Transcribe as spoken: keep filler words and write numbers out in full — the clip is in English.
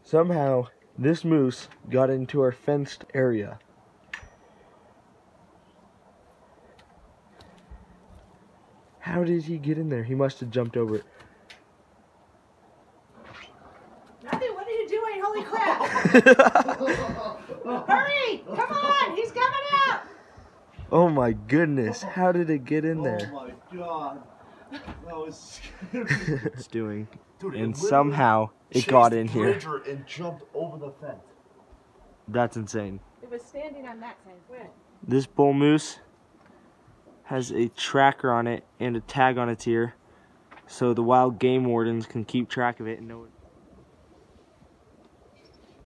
Somehow, this moose got into our fenced area. How did he get in there? He must have jumped over it. Matthew, what are you doing? Holy crap! Hurry! Come on! He's coming out! Oh my goodness, how did it get in there? Oh my god. That was scary. It's doing. Dude, it And literally somehow it chased got in here. Bridger and jumped over the fence. That's insane. It was standing on that side. Where? This bull moose has a tracker on it and a tag on its ear, so the wild game wardens can keep track of it and know it.